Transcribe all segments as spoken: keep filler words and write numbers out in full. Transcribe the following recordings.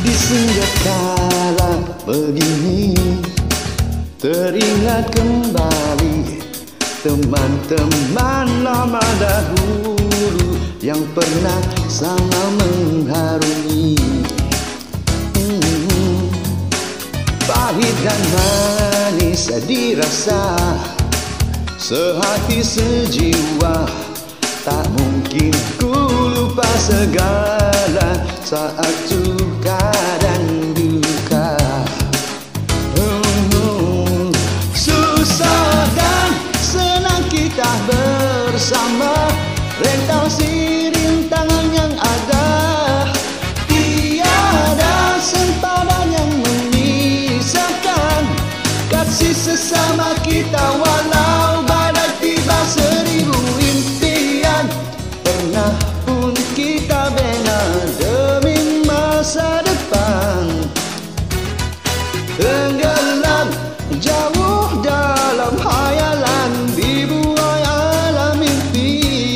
Di senja kala begini teringat kembali teman-teman lama dahulu yang pernah sama mengharungi. hmm, Pahit dan manis dirasa, sehati sejiwa. Tak mungkin ku lupa segala saat suka dan duka. hmm, Susah dan senang kita bersama, rentasi rintangan yang ada. Tiada sempadan yang memisahkan kasih sesama kita. Walau badai tiba seribu impian, pernah pun kita bina demi masa depan. Tenggelam jauh dalam hayalan, dibuai alam mimpi.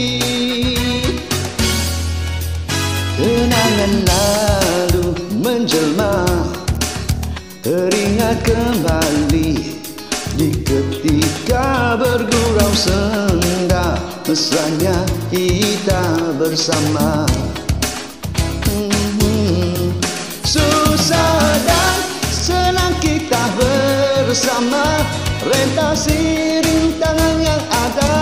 Kenangan lalu menjelma, teringat kembali di ketika bergurau senda, mesranya kita bersama. hmm, Susah dan senang kita bersama, rentasi rintangan yang ada.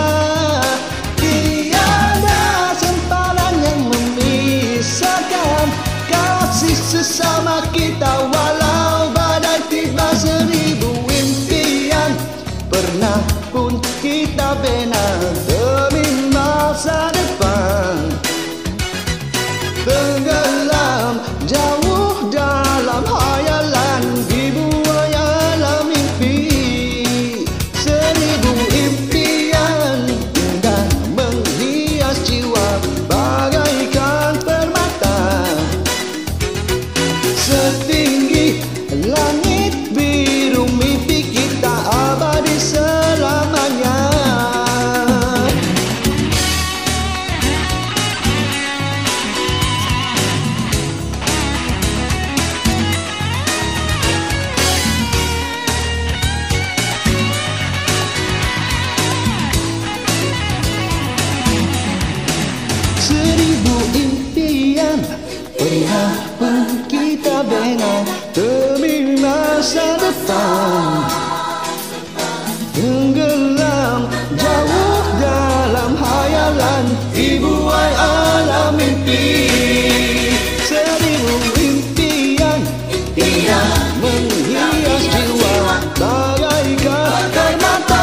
Tiada sempadan yang memisahkan kasih sesama kita. Walau badai tiba seribu impian, pernah pun kita bina demi masa depan. Tenggelam jauh dalam hayalan, dibuai alam mimpi. Seribu impian indah menghias jiwa bagaikan permata. Setinggi langit biru mimpi kita abadi selamanya. Seribu impian pernah pun kita bina demi masa depan. Tenggelam jauh dalam hayalan, dibuai alam mimpi. Seribu impian indah menghias jiwa bagaikan permata.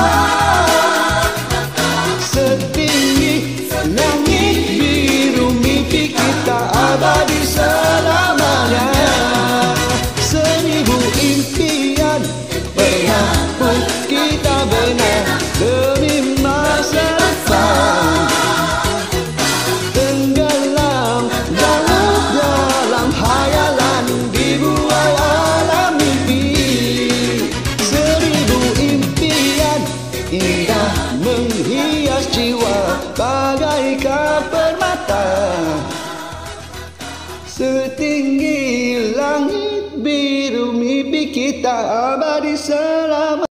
Setinggi langit biru mimpi kita abadi selamanya. Seribu impian pernah pun kita bina demi masa depan. Tenggelam jauh dalam hayalan, dibuai alam mimpi. Seribu impian indah menghias jiwa bagaikan permata. Setinggi langit biru mimpi kita abadi selama.